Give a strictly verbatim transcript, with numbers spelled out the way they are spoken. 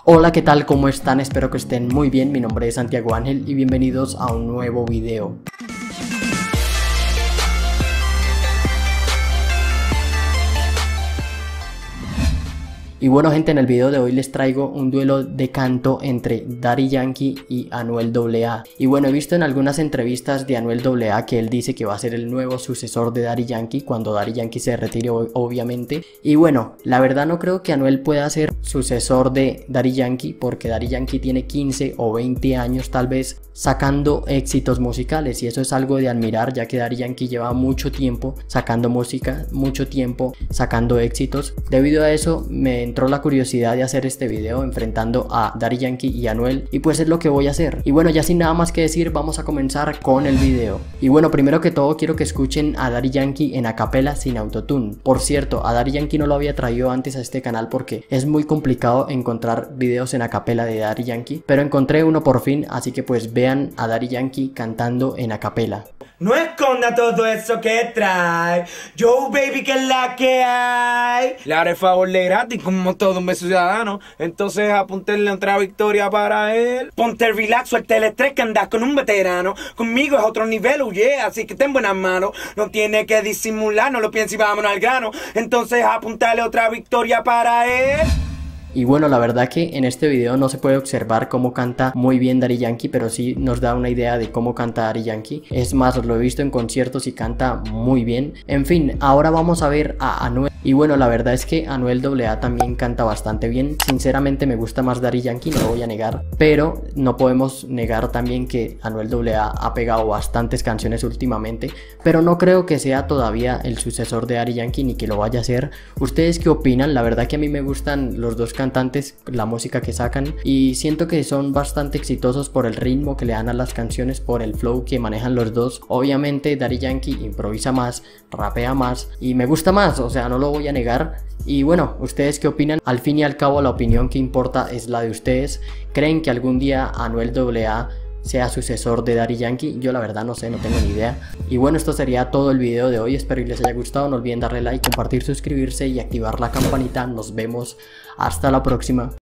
Hola, ¿qué tal? ¿Cómo están? Espero que estén muy bien. Mi nombre es Santiago Ángel y bienvenidos a un nuevo video. Y bueno, gente, en el video de hoy les traigo un duelo de canto entre Daddy Yankee y Anuel doble A. Y bueno, he visto en algunas entrevistas de Anuel doble A que él dice que va a ser el nuevo sucesor de Daddy Yankee cuando Daddy Yankee se retire, obviamente. Y bueno, la verdad no creo que Anuel pueda ser sucesor de Daddy Yankee, porque Daddy Yankee tiene quince o veinte años tal vez sacando éxitos musicales, y eso es algo de admirar, ya que Daddy Yankee lleva mucho tiempo sacando música, mucho tiempo sacando éxitos. Debido a eso me entró la curiosidad de hacer este video enfrentando a Daddy Yankee y Anuel, y pues es lo que voy a hacer. Y bueno, ya sin nada más que decir, vamos a comenzar con el video. Y bueno, primero que todo quiero que escuchen a Daddy Yankee en acapela sin autotune. Por cierto, a Daddy Yankee no lo había traído antes a este canal porque es muy complicado encontrar videos en acapela de Daddy Yankee, pero encontré uno por fin, así que pues vean a Daddy Yankee cantando en acapela. No esconda todo eso que trae. Yo, baby, que es la que hay. Le haré favor de gratis como todo un beso ciudadano. Entonces apuntarle otra victoria para él. Ponte relax, suelta el estrés que andas con un veterano. Conmigo es otro nivel, huye, así que ten buenas manos. No tiene que disimular, no lo pienses y vámonos al grano. Entonces apuntarle otra victoria para él. Y bueno, la verdad que en este video no se puede observar cómo canta muy bien Daddy Yankee, pero sí nos da una idea de cómo canta Daddy Yankee. Es más, lo he visto en conciertos y canta muy bien. En fin, ahora vamos a ver a Anuel. Y bueno, la verdad es que Anuel doble A también canta bastante bien. Sinceramente me gusta más Daddy Yankee, no lo voy a negar. Pero no podemos negar también que Anuel doble A ha pegado bastantes canciones últimamente. Pero no creo que sea todavía el sucesor de Daddy Yankee, ni que lo vaya a ser. ¿Ustedes qué opinan? La verdad que a mí me gustan los dos cantantes, la música que sacan, y siento que son bastante exitosos por el ritmo que le dan a las canciones, por el flow que manejan los dos. Obviamente Daddy Yankee improvisa más, rapea más y me gusta más, o sea, no lo voy a negar. Y bueno, ¿ustedes qué opinan? Al fin y al cabo la opinión que importa es la de ustedes. ¿Creen que algún día Anuel doble A sea sucesor de Daddy Yankee? Yo la verdad no sé, no tengo ni idea. Y bueno, esto sería todo el video de hoy. Espero que les haya gustado. No olviden darle like, compartir, suscribirse y activar la campanita. Nos vemos hasta la próxima.